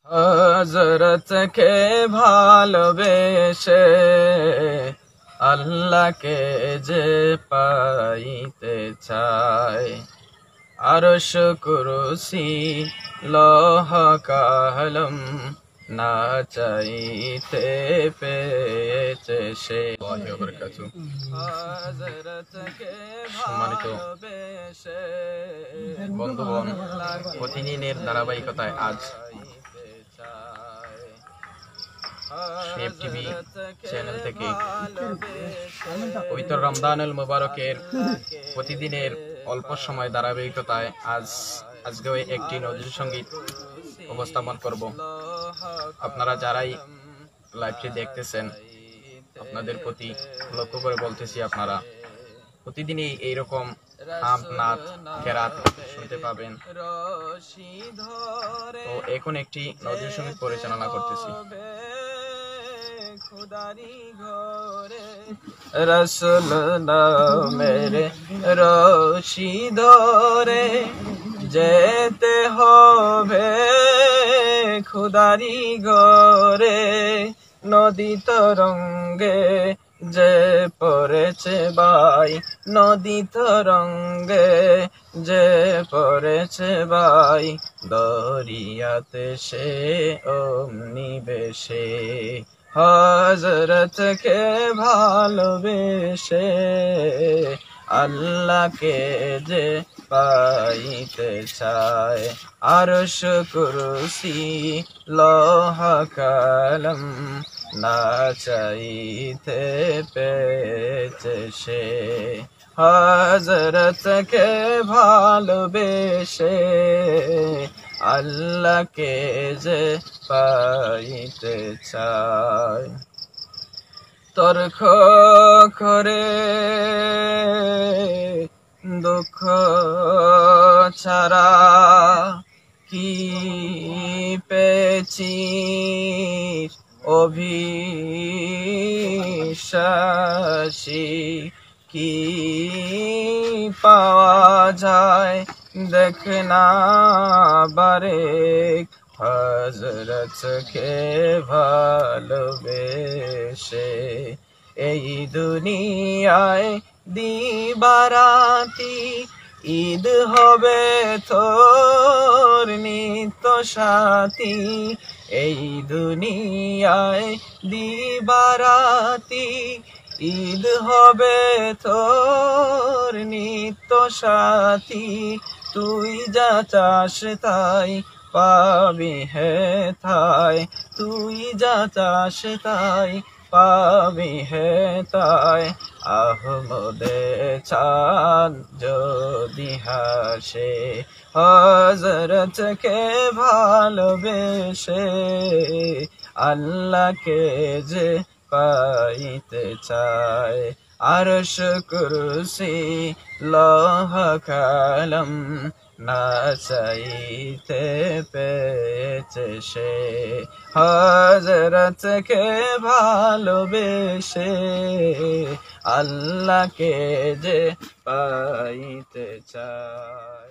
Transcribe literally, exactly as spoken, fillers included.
হযরতকে ভালোবেসে আল্লাহকে যে পাইতে চায়, আরশ কুরসি লৌহ কলম না চাইতে পেয়েছে সে। সম্মানিত বন্ধুগণ, প্রতিদিনের ধারাবাহিকতায় আজ শেপ টিভি চ্যানেল থেকে পবিত্র রমজানুল মুবারকের প্রতিদিনের অল্প সময় ধারাবাহিকতায় আজ আজকে একটি নজরুল সঙ্গীত উপস্থাপন করব। আপনারা যারাই লাইভটি দেখতেছেন, আপনাদের প্রতি লক্ষ্য করে বলতেছি, আপনারা প্রতিদিনই এইরকম হাম নাত কেরাত শুনতে পাবেন। তো এখন একটি নজরুল সঙ্গীত পরিচালনা করতেছি। রসুল নামের রশি ধরে যেতে হবে খুদারি ঘরে, নদী তরঙ্গে যে পড়েছে ভাই, নদী তরঙ্গে যে পড়েছে ভাই, দরিয়াতে সে অমনি বেশে হযরতকে ভালোবেসে আল্লাহকে যে পাইতে চায়, আরশ কুরসি লৌহ কলম না চাইতে পেয়েছে সে। হযরতকে ভালোবেসে আল্লাহকে যে পাইতে চায়, তর্ক করে দুঃখ ছাড়া কি পেয়েছি, অভিশ্বাসী কি পাওয়া যায় দেখ না বারে, হযরতকে ভালোবেসে এই দুনিয়ায় দিবারাতি ঈদ হবে তোর নিত্য সাথী, এই দুনিয়ায় দিবারাতি ঈদ হবে তোর নিত্য সাথী, তুই যা চাস তাই পাবি হে তাই, তুই যা চাস তাই পাবি হে তাই, আহমদে চাঁদ যদি হাসে হযরতকে ভালোবেসে আল্লাহকে যে পাইতে চায়, আরশ কুরসি লৌহ কলম না চাইতে পেয়েছে সে, হযরতকে ভালোবেসে আল্লাহকে যে পাইতে চায়।